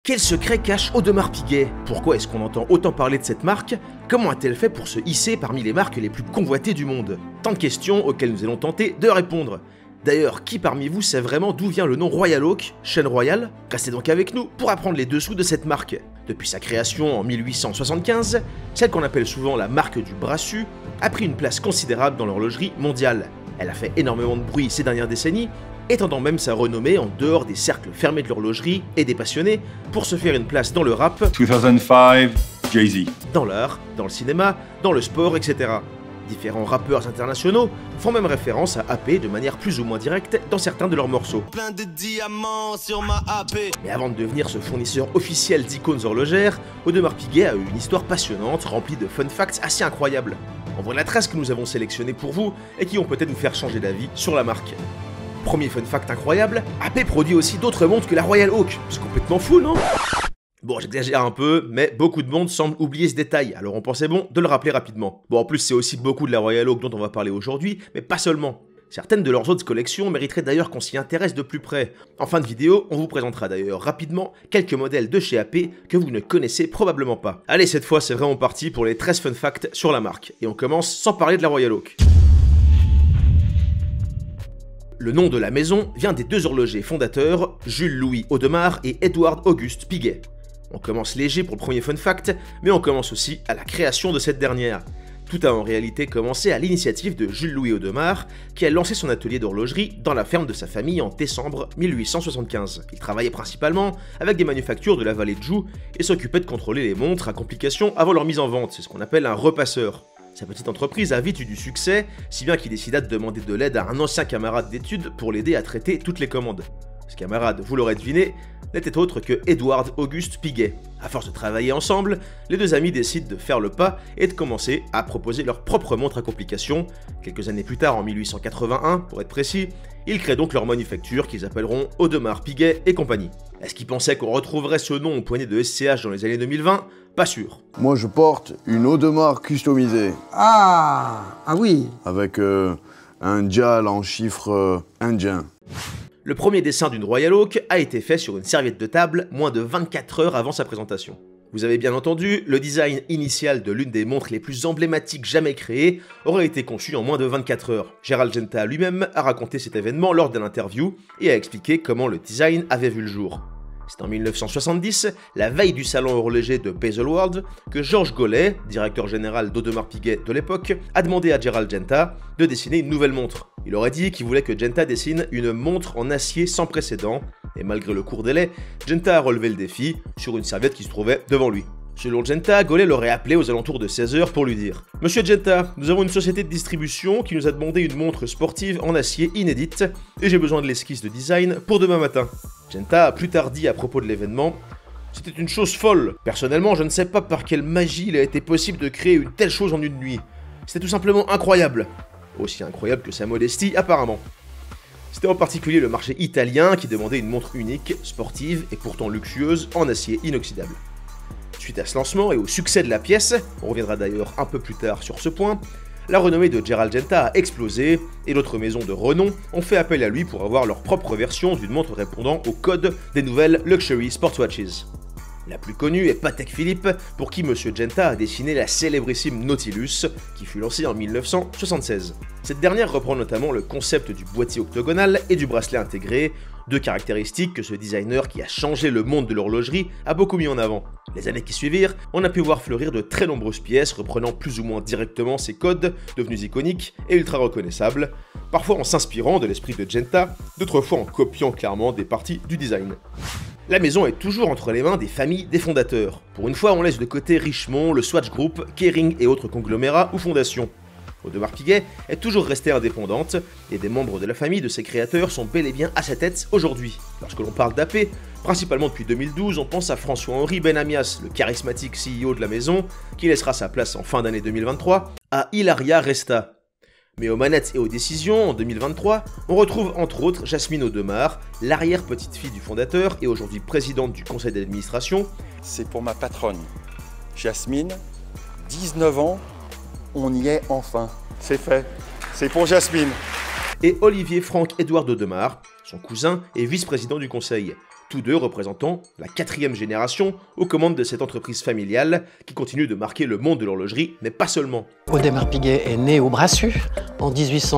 Quel secret cache Audemars Piguet? Pourquoi est-ce qu'on entend autant parler de cette marque? Comment a-t-elle fait pour se hisser parmi les marques les plus convoitées du monde? Tant de questions auxquelles nous allons tenter de répondre. D'ailleurs, qui parmi vous sait vraiment d'où vient le nom Royal Oak, chaîne royale? Restez donc avec nous pour apprendre les dessous de cette marque. Depuis sa création en 1875, celle qu'on appelle souvent la marque du Brassus a pris une place considérable dans l'horlogerie mondiale. Elle a fait énormément de bruit ces dernières décennies, étendant même sa renommée en dehors des cercles fermés de l'horlogerie et des passionnés pour se faire une place dans le rap, 2005, Jay-Z. dans l'art, dans le cinéma, dans le sport, etc. Différents rappeurs internationaux font même référence à AP de manière plus ou moins directe dans certains de leurs morceaux. Plein de diamants sur ma AP. Mais avant de devenir ce fournisseur officiel d'icônes horlogères, Audemars Piguet a eu une histoire passionnante remplie de fun facts assez incroyables. En voilà 13 que nous avons sélectionnés pour vous et qui vont peut-être vous faire changer d'avis sur la marque. Premier fun fact incroyable, AP produit aussi d'autres montres que la Royal Oak. C'est complètement fou, non? Bon, j'exagère un peu, mais beaucoup de monde semble oublier ce détail, alors on pensait bon de le rappeler rapidement. Bon, en plus c'est aussi beaucoup de la Royal Oak dont on va parler aujourd'hui, mais pas seulement. Certaines de leurs autres collections mériteraient d'ailleurs qu'on s'y intéresse de plus près. En fin de vidéo, on vous présentera d'ailleurs rapidement quelques modèles de chez AP que vous ne connaissez probablement pas. Allez, cette fois c'est vraiment parti pour les 13 fun facts sur la marque, et on commence sans parler de la Royal Oak. Le nom de la maison vient des deux horlogers fondateurs, Jules-Louis Audemars et Édouard Auguste Piguet. On commence léger pour le premier fun fact, mais on commence aussi à la création de cette dernière. Tout a en réalité commencé à l'initiative de Jules-Louis Audemars, qui a lancé son atelier d'horlogerie dans la ferme de sa famille en décembre 1875. Il travaillait principalement avec des manufactures de la vallée de Joux et s'occupait de contrôler les montres à complications avant leur mise en vente, c'est ce qu'on appelle un repasseur. Sa petite entreprise a vite eu du succès, si bien qu'il décida de demander de l'aide à un ancien camarade d'études pour l'aider à traiter toutes les commandes. Ce camarade, vous l'aurez deviné, n'était autre que Édouard Auguste Piguet. À force de travailler ensemble, les deux amis décident de faire le pas et de commencer à proposer leur propre montre à complications. Quelques années plus tard, en 1881 pour être précis, ils créent donc leur manufacture qu'ils appelleront Audemars Piguet et compagnie. Est-ce qu'ils pensaient qu'on retrouverait ce nom au poignet de SCH dans les années 2020? Pas sûr. Moi, je porte une Audemars customisée. Ah oui. Avec un dial en chiffres indiens. Le premier dessin d'une Royal Oak a été fait sur une serviette de table moins de 24 heures avant sa présentation. Vous avez bien entendu, le design initial de l'une des montres les plus emblématiques jamais créées aurait été conçu en moins de 24 heures. Gerald Genta lui-même a raconté cet événement lors d'une interview et a expliqué comment le design avait vu le jour. C'est en 1970, la veille du salon horloger de Baselworld, que Georges Gollet, directeur général d'Audemars Piguet de l'époque, a demandé à Gerald Genta de dessiner une nouvelle montre. Il aurait dit qu'il voulait que Genta dessine une montre en acier sans précédent, et malgré le court délai, Genta a relevé le défi sur une serviette qui se trouvait devant lui. Selon Genta, Gollet l'aurait appelé aux alentours de 16 h pour lui dire « Monsieur Genta, nous avons une société de distribution qui nous a demandé une montre sportive en acier inédite, et j'ai besoin de l'esquisse de design pour demain matin. » Genta a plus tard dit à propos de l'événement « C'était une chose folle. Personnellement, je ne sais pas par quelle magie il a été possible de créer une telle chose en une nuit. C'était tout simplement incroyable. » Aussi incroyable que sa modestie, apparemment. C'était en particulier le marché italien qui demandait une montre unique, sportive et pourtant luxueuse en acier inoxydable. Suite à ce lancement et au succès de la pièce, on reviendra d'ailleurs un peu plus tard sur ce point, la renommée de Gerald Genta a explosé et d'autres maisons de renom ont fait appel à lui pour avoir leur propre version d'une montre répondant au code des nouvelles Luxury Sportwatches. La plus connue est Patek Philippe, pour qui Monsieur Genta a dessiné la célébrissime Nautilus, qui fut lancée en 1976. Cette dernière reprend notamment le concept du boîtier octogonal et du bracelet intégré, deux caractéristiques que ce designer qui a changé le monde de l'horlogerie a beaucoup mis en avant. Les années qui suivirent, on a pu voir fleurir de très nombreuses pièces reprenant plus ou moins directement ces codes, devenus iconiques et ultra reconnaissables, parfois en s'inspirant de l'esprit de Genta, d'autres fois en copiant clairement des parties du design. La maison est toujours entre les mains des familles des fondateurs. Pour une fois, on laisse de côté Richemont, le Swatch Group, Kering et autres conglomérats ou fondations. Audemars Piguet est toujours restée indépendante, et des membres de la famille de ses créateurs sont bel et bien à sa tête aujourd'hui. Lorsque l'on parle d'AP, principalement depuis 2012, on pense à François-Henri Benamias, le charismatique CEO de la maison, qui laissera sa place en fin d'année 2023 à Hilaria Resta. Mais aux manettes et aux décisions, en 2023, on retrouve entre autres Jasmine Audemars, l'arrière-petite-fille du fondateur et aujourd'hui présidente du conseil d'administration. C'est pour ma patronne, Jasmine, 19 ans, on y est enfin. C'est fait, c'est pour Jasmine. Et Olivier Franck Édouard Audemars, son cousin et vice-président du conseil. tous deux représentant la 4e génération aux commandes de cette entreprise familiale qui continue de marquer le monde de l'horlogerie, mais pas seulement. Audemars Piguet est né au Brassus en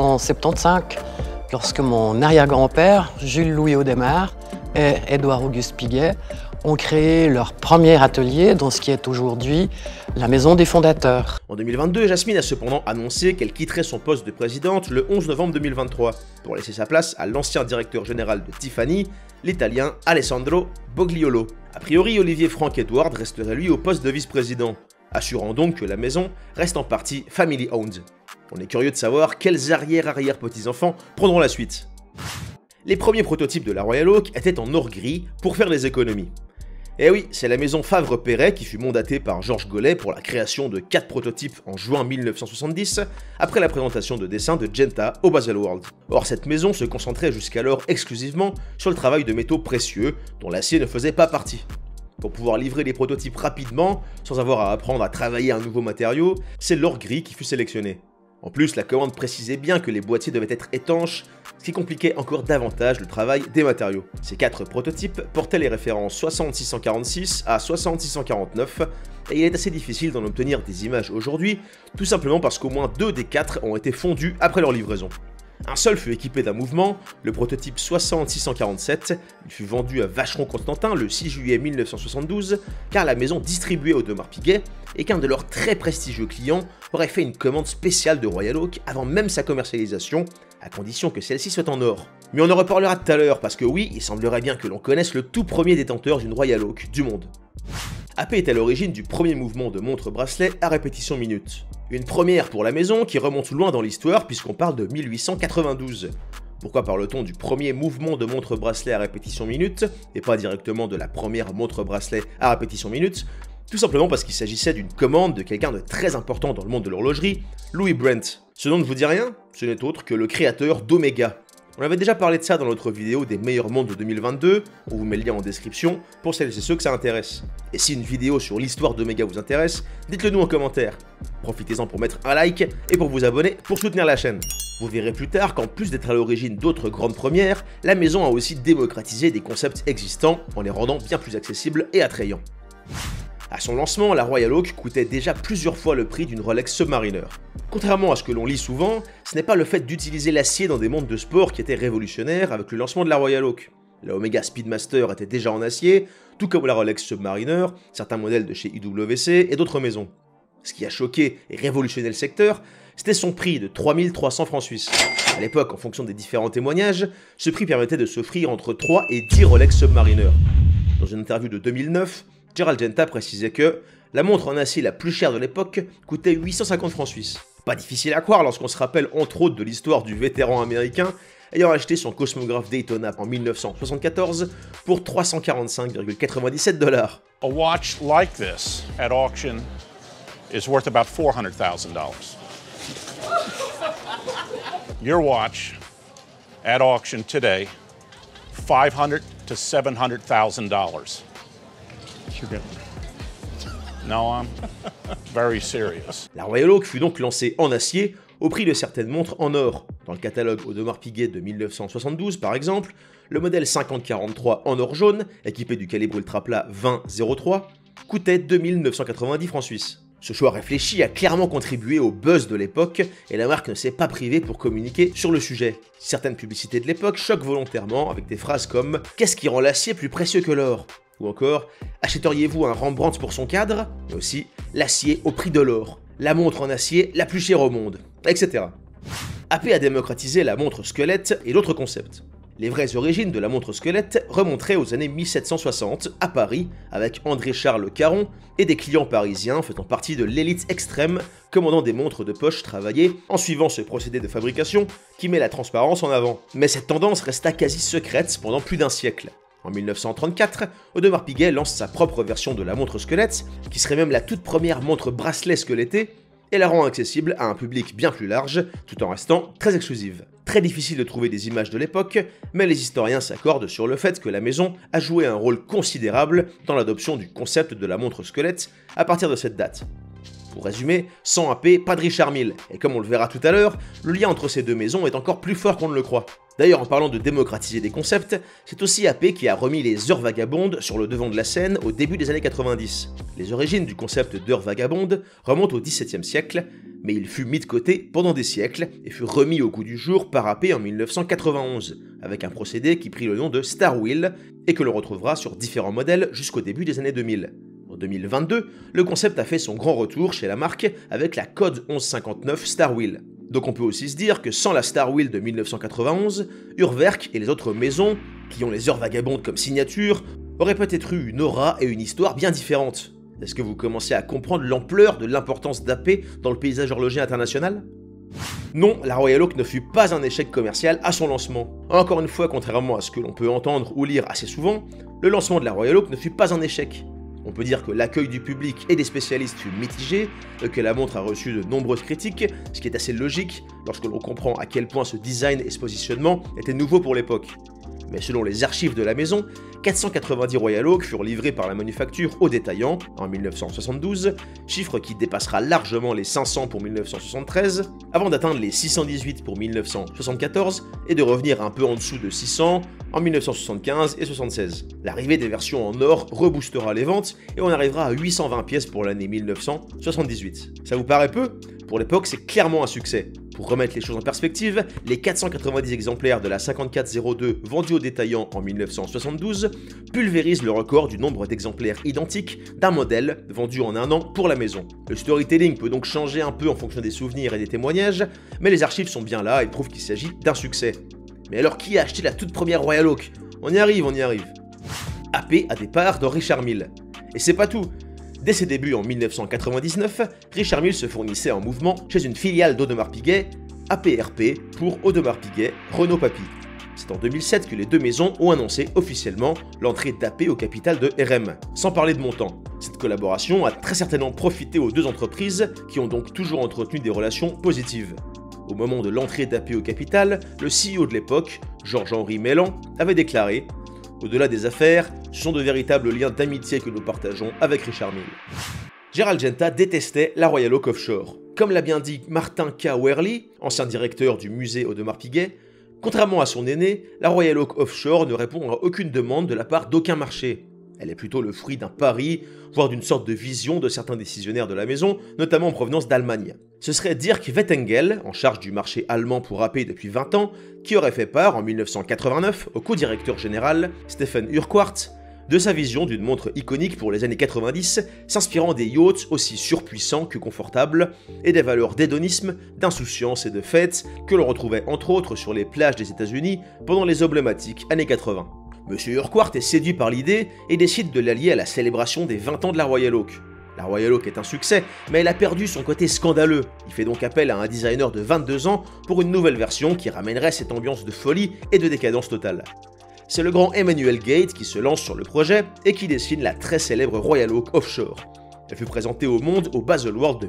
1875, lorsque mon arrière-grand-père, Jules-Louis Audemars, et Édouard-Auguste Piguet ont créé leur premier atelier dans ce qui est aujourd'hui la maison des fondateurs. En 2022, Jasmine a cependant annoncé qu'elle quitterait son poste de présidente le 11 novembre 2023 pour laisser sa place à l'ancien directeur général de Tiffany, l'italien Alessandro Bogliolo. A priori, Olivier Frank Edward resterait lui au poste de vice-président, assurant donc que la maison reste en partie family-owned. On est curieux de savoir quels arrière-petits-enfants prendront la suite. Les premiers prototypes de la Royal Oak étaient en or gris pour faire des économies. Et oui, c'est la maison Favre-Perret qui fut mandatée par Georges Gollet pour la création de 4 prototypes en juin 1970, après la présentation de dessins de Genta au Baselworld. Or, cette maison se concentrait jusqu'alors exclusivement sur le travail de métaux précieux, dont l'acier ne faisait pas partie. Pour pouvoir livrer les prototypes rapidement, sans avoir à apprendre à travailler un nouveau matériau, c'est l'or gris qui fut sélectionné. En plus, la commande précisait bien que les boîtiers devaient être étanches, ce qui compliquait encore davantage le travail des matériaux. Ces 4 prototypes portaient les références 60646 à 60649, et il est assez difficile d'en obtenir des images aujourd'hui, tout simplement parce qu'au moins 2 des 4 ont été fondus après leur livraison. Un seul fut équipé d'un mouvement, le prototype 60647, il fut vendu à Vacheron-Constantin le 6 juillet 1972, car la maison distribuait Audemars Piguet, et qu'un de leurs très prestigieux clients aurait fait une commande spéciale de Royal Oak avant même sa commercialisation, à condition que celle-ci soit en or. Mais on en reparlera tout à l'heure, parce que oui, il semblerait bien que l'on connaisse le tout premier détenteur d'une Royal Oak du monde. AP est à l'origine du premier mouvement de montre-bracelet à répétition minute. Une première pour la maison qui remonte loin dans l'histoire puisqu'on parle de 1892. Pourquoi parle-t-on du premier mouvement de montre-bracelet à répétition minute et pas directement de la première montre-bracelet à répétition minute? Tout simplement parce qu'il s'agissait d'une commande de quelqu'un de très important dans le monde de l'horlogerie, Louis Brent. Ce nom ne vous dit rien? Ce n'est autre que le créateur d'Omega. On avait déjà parlé de ça dans notre vidéo des meilleures montres de 2022, on vous met le lien en description pour celles et ceux que ça intéresse. Et si une vidéo sur l'histoire d'Omega vous intéresse, dites-le nous en commentaire. Profitez-en pour mettre un like et pour vous abonner pour soutenir la chaîne. Vous verrez plus tard qu'en plus d'être à l'origine d'autres grandes premières, la maison a aussi démocratisé des concepts existants en les rendant bien plus accessibles et attrayants. À son lancement, la Royal Oak coûtait déjà plusieurs fois le prix d'une Rolex Submariner. Contrairement à ce que l'on lit souvent, ce n'est pas le fait d'utiliser l'acier dans des montres de sport qui était révolutionnaire avec le lancement de la Royal Oak. La Omega Speedmaster était déjà en acier, tout comme la Rolex Submariner, certains modèles de chez IWC et d'autres maisons. Ce qui a choqué et révolutionné le secteur, c'était son prix de 3300 francs suisses. À l'époque, en fonction des différents témoignages, ce prix permettait de s'offrir entre 3 et 10 Rolex Submariner. Dans une interview de 2009, Gerald Genta précisait que la montre en acier la plus chère de l'époque coûtait 850 francs suisses. Pas difficile à croire lorsqu'on se rappelle entre autres de l'histoire du vétéran américain ayant acheté son cosmographe Daytona en 1974 pour 345,97 $. A watch like this at auction is worth about $400,000. Your watch at auction today, $500,000 to $700,000. No, I'm very serious. La Royal Oak fut donc lancée en acier au prix de certaines montres en or. Dans le catalogue Audemars Piguet de 1972 par exemple, le modèle 5043 en or jaune, équipé du calibre ultra plat 20-03, coûtait 2990 francs suisses. Ce choix réfléchi a clairement contribué au buzz de l'époque et la marque ne s'est pas privée pour communiquer sur le sujet. Certaines publicités de l'époque choquent volontairement avec des phrases comme « Qu'est-ce qui rend l'acier plus précieux que l'or ?» ou encore « Achèteriez-vous un Rembrandt pour son cadre ?» mais aussi « L'acier au prix de l'or, la montre en acier la plus chère au monde », etc. AP a démocratisé la montre squelette et d'autres concepts. Les vraies origines de la montre squelette remonteraient aux années 1760 à Paris avec André-Charles Caron et des clients parisiens faisant partie de l'élite extrême commandant des montres de poche travaillées en suivant ce procédé de fabrication qui met la transparence en avant. Mais cette tendance resta quasi secrète pendant plus d'un siècle. En 1934, Audemars Piguet lance sa propre version de la montre squelette, qui serait même la toute première montre bracelet squelettée, et la rend accessible à un public bien plus large, tout en restant très exclusive. Très difficile de trouver des images de l'époque, mais les historiens s'accordent sur le fait que la maison a joué un rôle considérable dans l'adoption du concept de la montre squelette à partir de cette date. Pour résumer, sans AP, pas de Richard Mille, et comme on le verra tout à l'heure, le lien entre ces deux maisons est encore plus fort qu'on ne le croit. D'ailleurs, en parlant de démocratiser des concepts, c'est aussi AP qui a remis les heures vagabondes sur le devant de la scène au début des années 90. Les origines du concept d'heures vagabondes remontent au XVIIe siècle, mais il fut mis de côté pendant des siècles et fut remis au goût du jour par AP en 1991, avec un procédé qui prit le nom de Star Wheel et que l'on retrouvera sur différents modèles jusqu'au début des années 2000. En 2022, le concept a fait son grand retour chez la marque avec la Code 1159 Star Wheel. Donc on peut aussi se dire que sans la Star Wheel de 1991, Urwerk et les autres maisons, qui ont les heures vagabondes comme signature, auraient peut-être eu une aura et une histoire bien différentes. Est-ce que vous commencez à comprendre l'ampleur de l'importance d'AP dans le paysage horloger international ? Non, la Royal Oak ne fut pas un échec commercial à son lancement. Encore une fois, contrairement à ce que l'on peut entendre ou lire assez souvent, le lancement de la Royal Oak ne fut pas un échec. On peut dire que l'accueil du public et des spécialistes fut mitigé, que la montre a reçu de nombreuses critiques, ce qui est assez logique lorsque l'on comprend à quel point ce design et ce positionnement étaient nouveaux pour l'époque. Mais selon les archives de la maison, 490 Royal Oak furent livrés par la manufacture aux détaillants en 1972, chiffre qui dépassera largement les 500 pour 1973, avant d'atteindre les 618 pour 1974 et de revenir un peu en dessous de 600 en 1975 et 76. L'arrivée des versions en or reboostera les ventes et on arrivera à 820 pièces pour l'année 1978. Ça vous paraît peu ? Pour l'époque, c'est clairement un succès. Pour remettre les choses en perspective, les 490 exemplaires de la 5402 vendus aux détaillants en 1972 pulvérisent le record du nombre d'exemplaires identiques d'un modèle vendu en un an pour la maison. Le storytelling peut donc changer un peu en fonction des souvenirs et des témoignages, mais les archives sont bien là et prouvent qu'il s'agit d'un succès. Mais alors qui a acheté la toute première Royal Oak ? On y arrive. AP a des parts dans Richard Mille. Et c'est pas tout. Dès ses débuts en 1999, Richard Mille se fournissait en mouvement chez une filiale d'Audemars Piguet, APRP pour Audemars Piguet Renault Papy. C'est en 2007 que les deux maisons ont annoncé officiellement l'entrée d'AP au capital de RM, sans parler de montant. Cette collaboration a très certainement profité aux deux entreprises qui ont donc toujours entretenu des relations positives. Au moment de l'entrée d'AP au capital, le CEO de l'époque, Georges-Henri Mélan, avait déclaré « Au-delà des affaires, ce sont de véritables liens d'amitié que nous partageons avec Richard Mille ». Gérald Genta détestait la Royal Oak Offshore. Comme l'a bien dit Martin K. Werley, ancien directeur du musée Audemars Piguet, contrairement à son aîné, la Royal Oak Offshore ne répond à aucune demande de la part d'aucun marché. Elle est plutôt le fruit d'un pari, voire d'une sorte de vision de certains décisionnaires de la maison, notamment en provenance d'Allemagne. Ce serait Dirk Wettengel, en charge du marché allemand pour AP depuis 20 ans, qui aurait fait part en 1989 au co-directeur général, Stephen Urquhart, de sa vision d'une montre iconique pour les années 90, s'inspirant des yachts aussi surpuissants que confortables, et des valeurs d'hédonisme, d'insouciance et de fête que l'on retrouvait entre autres sur les plages des États-Unis pendant les emblématiques années 80. Monsieur Urquhart est séduit par l'idée et décide de l'allier à la célébration des 20 ans de la Royal Oak. La Royal Oak est un succès, mais elle a perdu son côté scandaleux. Il fait donc appel à un designer de 22 ans pour une nouvelle version qui ramènerait cette ambiance de folie et de décadence totale. C'est le grand Emmanuel Gate qui se lance sur le projet et qui dessine la très célèbre Royal Oak Offshore. Elle fut présentée au monde au Baselworld de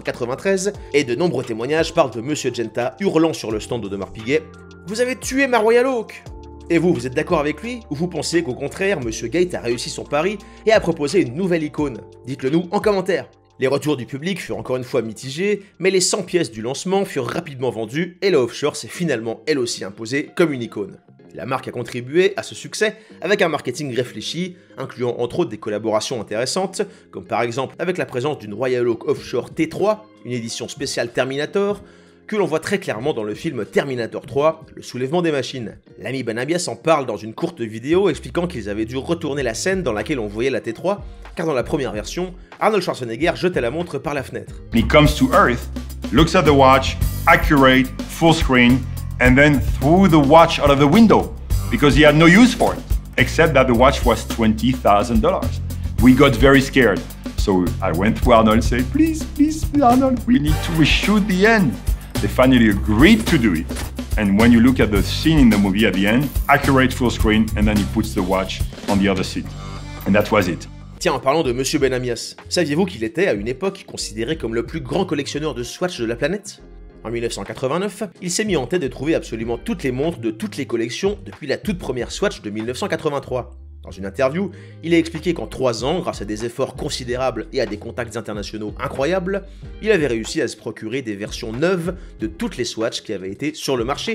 1993 et de nombreux témoignages parlent de Monsieur Genta hurlant sur le stand d'Audemars Piguet « Vous avez tué ma Royal Oak !» Et vous êtes d'accord avec lui ou vous pensez qu'au contraire, Monsieur Gate a réussi son pari et a proposé une nouvelle icône ? Dites-le nous en commentaire. Les retours du public furent encore une fois mitigés, mais les 100 pièces du lancement furent rapidement vendues et la Offshore s'est finalement elle aussi imposée comme une icône. La marque a contribué à ce succès avec un marketing réfléchi, incluant entre autres des collaborations intéressantes, comme par exemple avec la présence d'une Royal Oak Offshore T3, une édition spéciale Terminator, que l'on voit très clairement dans le film Terminator 3, le soulèvement des machines. L'ami Benamias en parle dans une courte vidéo expliquant qu'ils avaient dû retourner la scène dans laquelle on voyait la T3, car dans la première version, Arnold Schwarzenegger jetait la montre par la fenêtre. He comes to Earth, looks at the watch, accurate, full screen, and then threw the watch out of the window because he had no use for it, except that the watch was $20,000. We got very scared, so I went to Arnold and said, please, Arnold, we need to reshoot the end. They finally agreed to do it. And when you look at the scene in the movie at the end, accurate full screen, and then he puts the watch on the other seat. And that was it. Tiens, en parlant de Monsieur Benamias, saviez-vous qu'il était à une époque considéré comme le plus grand collectionneur de Swatch de la planète ? En 1989, il s'est mis en tête de trouver absolument toutes les montres de toutes les collections depuis la toute première Swatch de 1983. Dans une interview, il a expliqué qu'en 3 ans, grâce à des efforts considérables et à des contacts internationaux incroyables, il avait réussi à se procurer des versions neuves de toutes les Swatch qui avaient été sur le marché,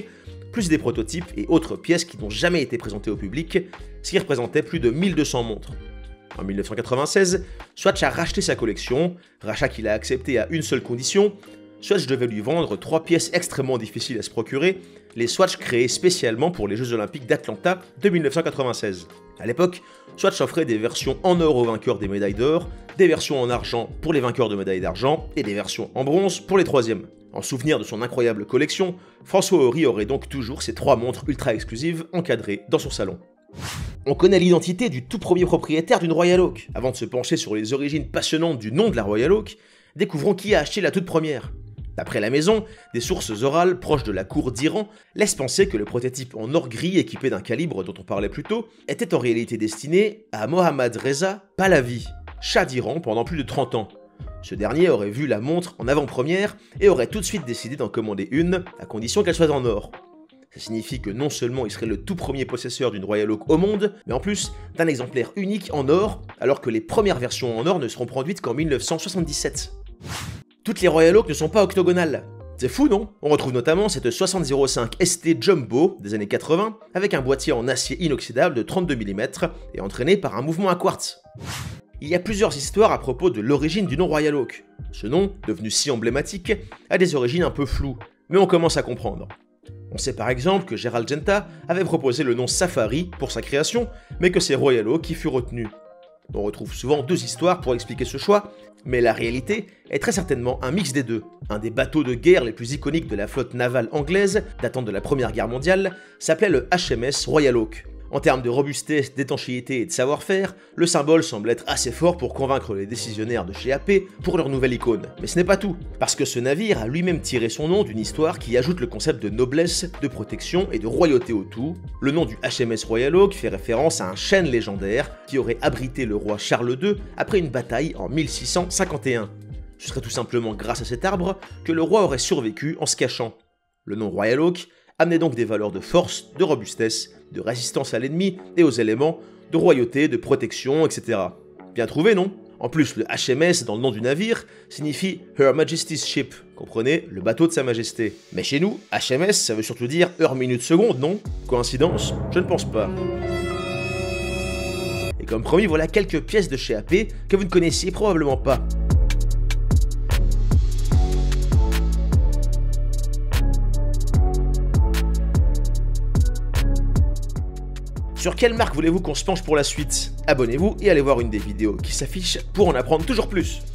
plus des prototypes et autres pièces qui n'ont jamais été présentées au public, ce qui représentait plus de 1200 montres. En 1996, Swatch a racheté sa collection, rachat qu'il a accepté à une seule condition. Swatch devait lui vendre 3 pièces extrêmement difficiles à se procurer, les Swatch créés spécialement pour les Jeux Olympiques d'Atlanta de 1996. À l'époque, Swatch offrait des versions en or aux vainqueurs des médailles d'or, des versions en argent pour les vainqueurs de médailles d'argent et des versions en bronze pour les troisièmes. En souvenir de son incroyable collection, François Ory aurait donc toujours ces 3 montres ultra exclusives encadrées dans son salon. On connaît l'identité du tout premier propriétaire d'une Royal Oak. Avant de se pencher sur les origines passionnantes du nom de la Royal Oak, découvrons qui a acheté la toute première. D'après la maison, des sources orales proches de la cour d'Iran laissent penser que le prototype en or gris équipé d'un calibre dont on parlait plus tôt était en réalité destiné à Mohammad Reza Pahlavi, Shah d'Iran pendant plus de 30 ans. Ce dernier aurait vu la montre en avant-première et aurait tout de suite décidé d'en commander une, à condition qu'elle soit en or. Ça signifie que non seulement il serait le tout premier possesseur d'une Royal Oak au monde, mais en plus d'un exemplaire unique en or, alors que les premières versions en or ne seront produites qu'en 1977. Toutes les Royal Oak ne sont pas octogonales. C'est fou, non? On retrouve notamment cette 6005 ST Jumbo des années 80, avec un boîtier en acier inoxydable de 32 mm et entraîné par un mouvement à quartz. Il y a plusieurs histoires à propos de l'origine du nom Royal Oak. Ce nom, devenu si emblématique, a des origines un peu floues, mais on commence à comprendre. On sait par exemple que Gerald Genta avait proposé le nom Safari pour sa création, mais que c'est Royal Oak qui fut retenu. On retrouve souvent 2 histoires pour expliquer ce choix, mais la réalité est très certainement un mix des deux. Un des bateaux de guerre les plus iconiques de la flotte navale anglaise, datant de la Première Guerre mondiale, s'appelait le HMS Royal Oak. En termes de robustesse, d'étanchéité et de savoir-faire, le symbole semble être assez fort pour convaincre les décisionnaires de chez AP pour leur nouvelle icône. Mais ce n'est pas tout, parce que ce navire a lui-même tiré son nom d'une histoire qui ajoute le concept de noblesse, de protection et de royauté au tout. Le nom du HMS Royal Oak fait référence à un chêne légendaire qui aurait abrité le roi Charles II après une bataille en 1651. Ce serait tout simplement grâce à cet arbre que le roi aurait survécu en se cachant. Le nom Royal Oak amenait donc des valeurs de force, de robustesse, de résistance à l'ennemi et aux éléments, de royauté, de protection, etc. Bien trouvé, non? En plus, le HMS dans le nom du navire signifie Her Majesty's Ship, comprenez, le bateau de sa majesté. Mais chez nous, HMS ça veut surtout dire heure minute seconde, non? Coïncidence? Je ne pense pas. Et comme promis, voilà quelques pièces de chez AP que vous ne connaissiez probablement pas. Sur quelle marque voulez-vous qu'on se penche pour la suite? Abonnez-vous et allez voir une des vidéos qui s'affiche pour en apprendre toujours plus.